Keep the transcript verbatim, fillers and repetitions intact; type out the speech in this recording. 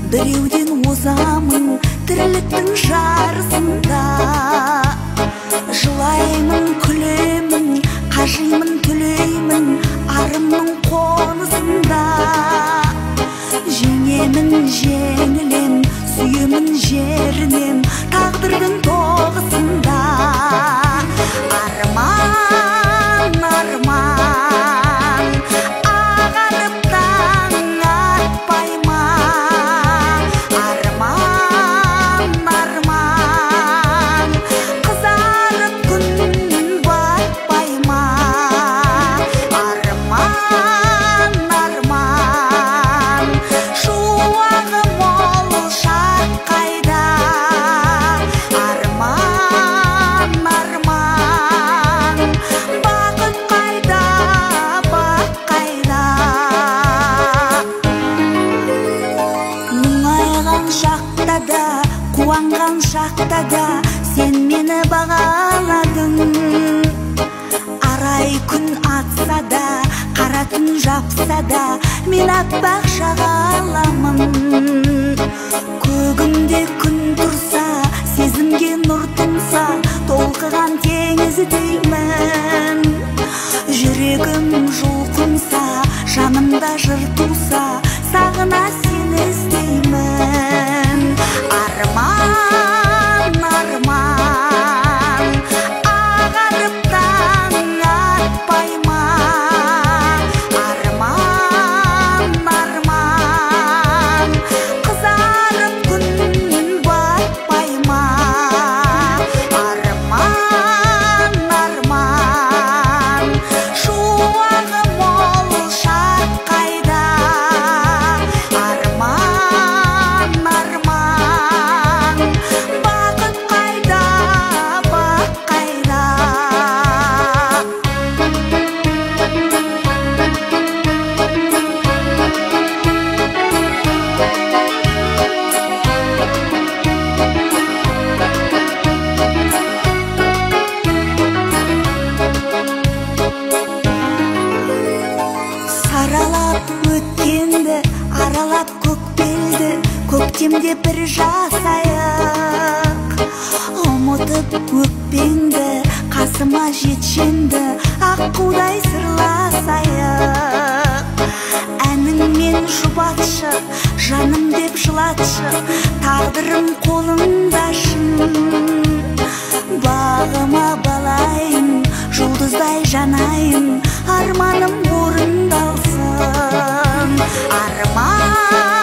біреуден озамын тірліктің жарысында. Жылаймын, күлемін, қажимын, түлеймін арымның қонысында. Жеңемін, жеңілем, сүйемін, жерінем тағдырдың тоғысында. Арман, арман, ағарып таң атпай ма? Арман, арман, қызарып күн батпай ма? Арман, арман, шуағы мол шат қайда? Арман, арман, бақыт қайда, бақ қайда? Мұңайған шақта да, қуанған шақта да сен мені бағаладың. Арай күн атса да, қара түн жапса да мен аппақ шағаламын. Көгімде күн тұрса, сезімге нұр тұнса, толқыған теңіздеймін. Жүрегім жұлқынса, жанымда жыр туса, сағына сені іздеймін. Арман, арман, ағарып таң атпай ма? Арман, арман, қызарып күн батпай ма? Арман, арман, шуағы мол шат қайда? Арман, арман, бақыт қайда, бақ қайда? Саралап өткенді, аралап көкпелді, көктемде бір жасайық. Ұмытып өкпеңді, қасыма жетшенді, аққудай сырласайық. Әніңмен жұбатшы, жаным деп жылатшы, тағдырым қолымда шын. Бағыма балайын, жұлдыздай жанайын, арманым орындалсын. Арман,